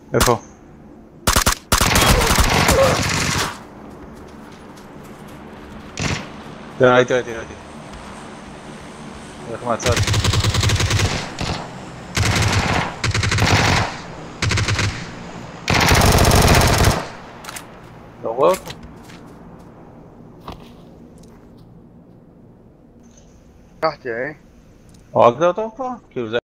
איפה? ראיתי. הולך מהצד. לא רואה אותו. לקחתי, הרגת אותו כבר? כאילו זה...